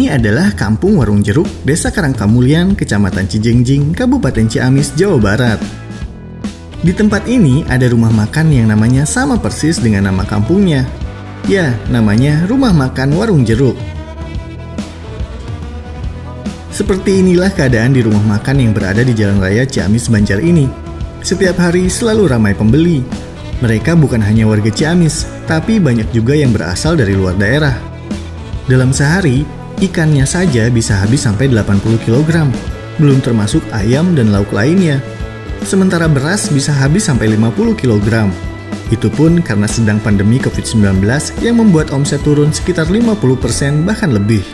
Ini adalah Kampung Warung Jeruk, Desa Karangkamulian, Kecamatan Cijengjing, Kabupaten Ciamis, Jawa Barat. Di tempat ini ada rumah makan yang namanya sama persis dengan nama kampungnya. Ya, namanya Rumah Makan Warung Jeruk. Seperti inilah keadaan di rumah makan yang berada di Jalan Raya Ciamis Banjar ini. Setiap hari selalu ramai pembeli. Mereka bukan hanya warga Ciamis, tapi banyak juga yang berasal dari luar daerah. Dalam sehari, ikannya saja bisa habis sampai 80 kg, belum termasuk ayam dan lauk lainnya. Sementara beras bisa habis sampai 50 kg. Itu pun karena sedang pandemi COVID-19 yang membuat omset turun sekitar 50% bahkan lebih.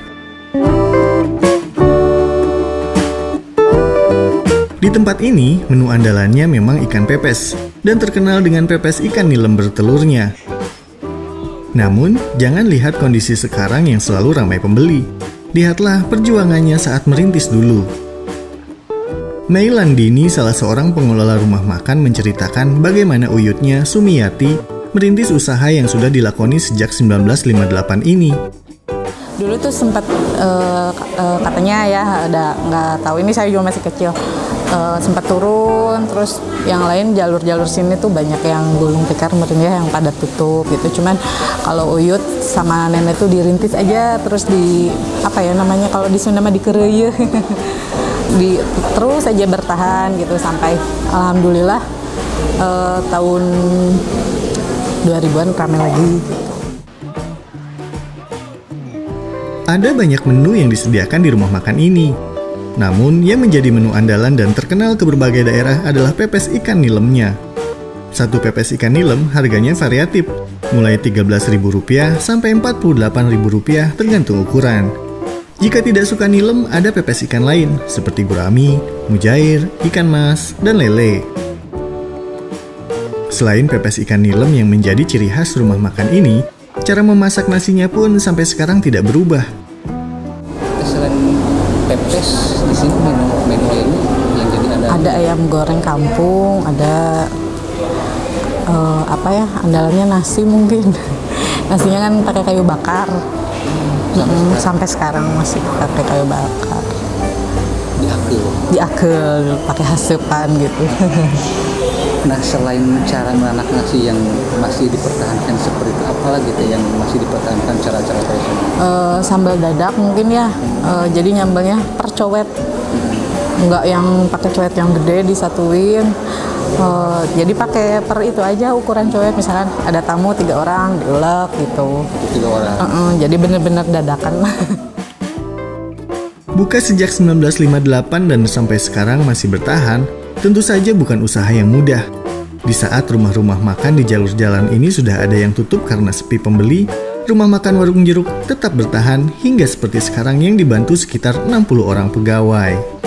Di tempat ini, menu andalannya memang ikan pepes, dan terkenal dengan pepes ikan nilem bertelurnya. Namun, jangan lihat kondisi sekarang yang selalu ramai pembeli. Lihatlah perjuangannya saat merintis dulu. Mei Landini, salah seorang pengelola rumah makan, menceritakan bagaimana uyutnya, Sumiyati, merintis usaha yang sudah dilakoni sejak 1958 ini. Dulu tuh sempat katanya ya, nggak tahu, ini saya juga masih kecil. Sempat turun, terus yang lain jalur-jalur sini tuh banyak yang gulung tikar merinya yang pada tutup gitu. Cuman kalau uyut sama nenek tuh dirintis aja, terus di apa ya namanya kalau di Sunda mah dikereuyeun. Terus aja bertahan gitu sampai alhamdulillah tahun 2000-an ramai lagi gitu. Ada banyak menu yang disediakan di rumah makan ini. Namun, yang menjadi menu andalan dan terkenal ke berbagai daerah adalah pepes ikan nilemnya. Satu pepes ikan nilem harganya variatif, mulai Rp13.000 sampai Rp48.000 tergantung ukuran. Jika tidak suka nilem, ada pepes ikan lain seperti gurami, mujair, ikan mas, dan lele. Selain pepes ikan nilem yang menjadi ciri khas rumah makan ini, cara memasak nasinya pun sampai sekarang tidak berubah. Selain pepes, di sini menu lainnya yang jadi ada ayam goreng kampung, ada andalannya nasi mungkin. Nasinya kan pakai kayu bakar. Sampai sekarang masih pakai kayu bakar. Diakel pakai hasepan gitu. Nah, selain cara menanak nasi yang masih dipertahankan seperti itu, apa lagi gitu yang masih dipertahankan cara-cara tradisional? Sambal dadak mungkin ya. Jadi nyambelnya percowet, nggak yang pakai cowet yang gede disatuin. Jadi pakai per itu aja ukuran cowet. Misalkan ada tamu 3 orang diulek gitu. 3 orang. Jadi bener-bener dadakan. Buka sejak 1958 dan sampai sekarang masih bertahan. Tentu saja bukan usaha yang mudah. Di saat rumah-rumah makan di jalur jalan ini sudah ada yang tutup karena sepi pembeli, rumah makan Warung Jeruk tetap bertahan hingga seperti sekarang yang dibantu sekitar 60 orang pegawai.